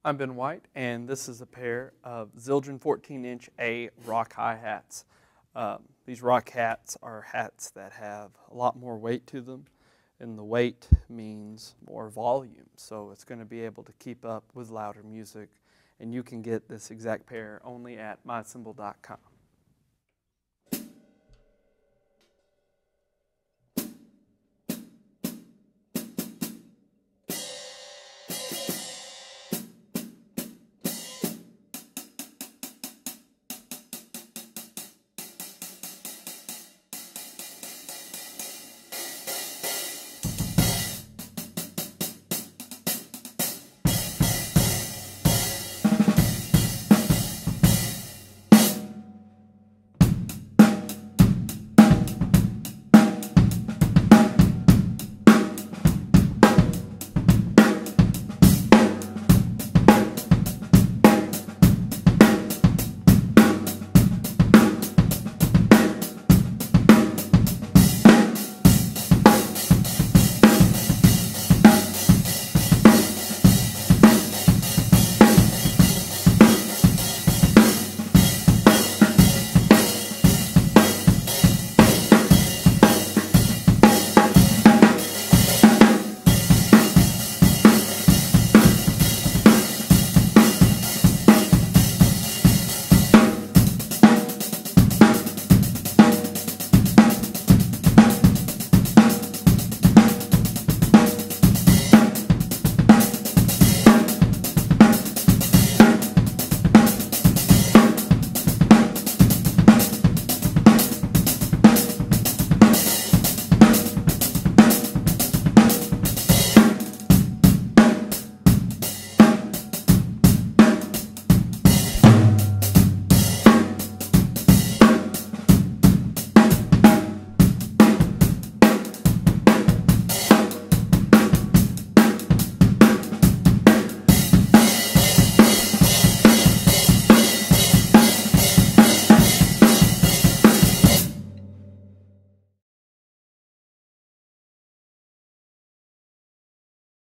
I'm Ben White, and this is a pair of Zildjian 14-inch A rock hi-hats. These rock hats are hats that have a lot more weight to them, and the weight means more volume, so it's going to be able to keep up with louder music, and you can get this exact pair only at mycymbal.com.